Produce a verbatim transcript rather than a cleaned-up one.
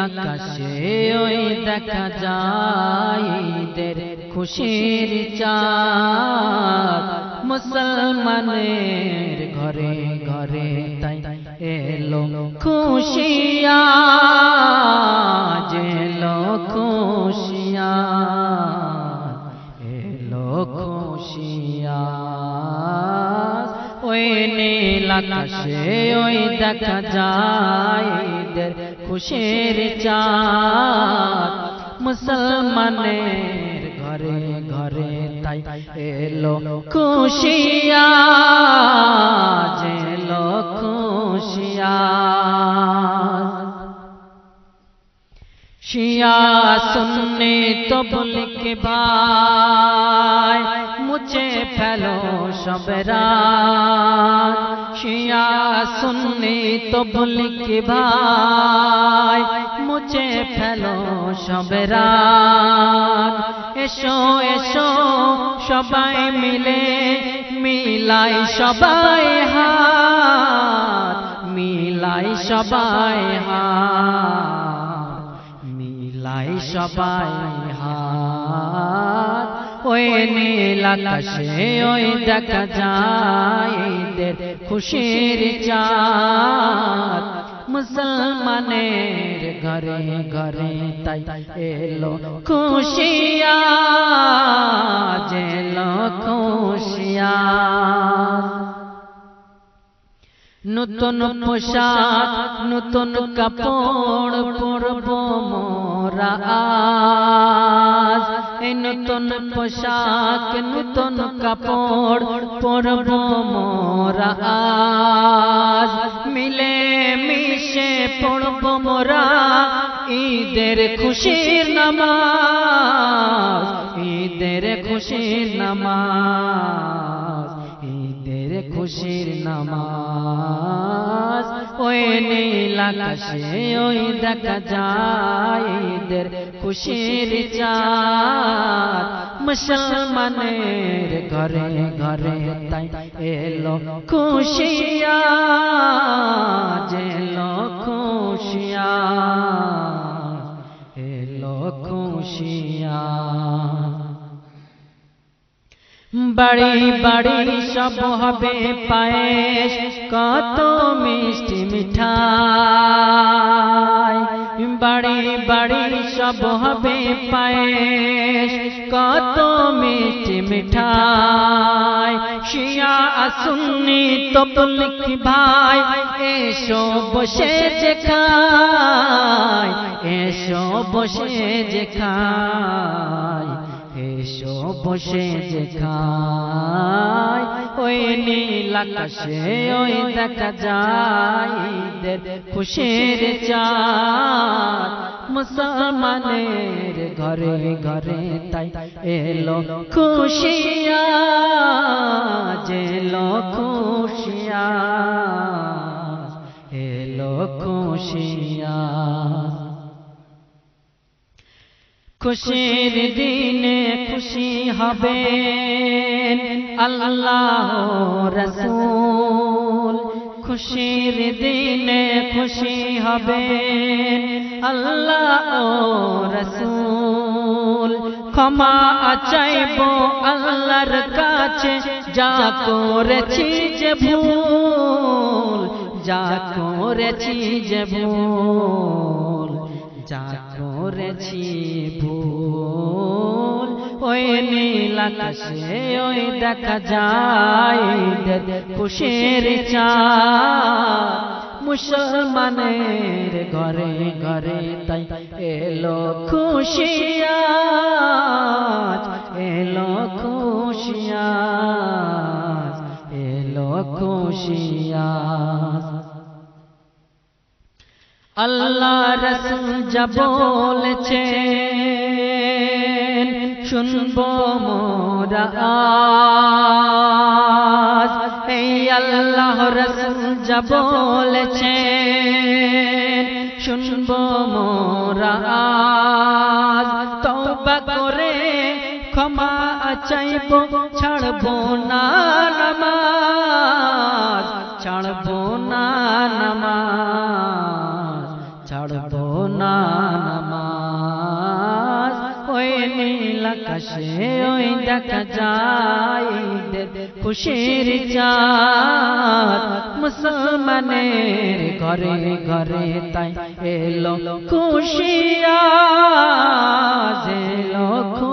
আকাশে ওই দেখা যায় ঈদের খুশির চাঁদ মুসলমানের ঘরে ঘরে তাই এলো খুশিয়া এলো খুশিয়া এলো খুশিয়া ওই নীল আকাশে ওই দেখা যায় ঈদের খুশির চাঁদ মুসলমানের ঘরে ঘরে তাই এলো খুশিয়া এলো খুশিয়া শিয়া সুন্নি তবলিগ ভাই মুছে ফেলো সব রাত শিয়া সুন্নি তবলিগ ভাই মুছে ফেলো সব রাত এসো এসো সবাই মিলে মিলাই সবাই হাত মিলাই সবাই হাত মিলাই সবাই হাত ওই নীল আকাশে ওই দেখা যায় ঈদের খুশির চাঁদ মুসলমানের ঘরে ঘরে তাই এলো খুশিয়া এলো খুশিয়া নতুন পোশাক নতুন কাপড় পরব মোরা আজ এই নতুন পোশাক নতুন কাপড় পরব মোরা আজ মিলে মিশে পড়ব মোরা ঈদের খুশির নামাজ ঈদের খুশির নামাজ ঈদের খুশির নামাজ ওই নীল আকাশে ওই দেখা যায় ঈদের খুশির চাঁদ মুসলমানের ঘরে ঘরে তাই এলো খুশিয়া এলো খুশিয়া এলো খুশিয়া বাড়ি বাড়ি সব হবে পায়েস কত মিষ্টি মিঠাই বাড়ি বাড়ি সব হবে পায়েস কত মিষ্টি মিঠাই শিয়া সুন্নি তবলিগ ভাই এসো বসে যে খাই এসো বসে যে খাই এসো বসে যে খাই ওই নীল আকাশে ওই দেখা যায় ঈদের খুশির চাঁদ মুসলমানের ঘরে ঘরে তাই এলো খুশিয়া এলো খুশিয়া এলো খুশিয়া খুশির দিনে খুশি হবেন আল্লাহ রাসূল খুশির দিনে খুশি হবেন আল্লাহ রাসূল ক্ষমা চাইব আল্লাহর কাছে যা করেছি যে ভুল যা করেছি যে ভুল যা করেছি ভুল ওই নীল আকাশে ওই দেখা যায় ঈদের খুশির চাঁদ মুসলমানের ঘরে ঘরে তাই এলো খুশিয়া এলো খুশিয়া এলো খুশিয়া আল্লাহ রাসূল যা বলেছেন শুনবো মোরা আজ এই আল্লাহ রাসূল যা বলেছেন শুনবো মোরা আজ তওবা করে ক্ষমা চাইবো ছাড়বো না নামাজ ছাড়বো না নামাজ ছাড়বো না নামাজ ওই নীল আকাশে ওই দেখা যায় খুশির চাঁদ মুসলমানের ঘরে ঘরে তাই এলো খুশিয়া এলো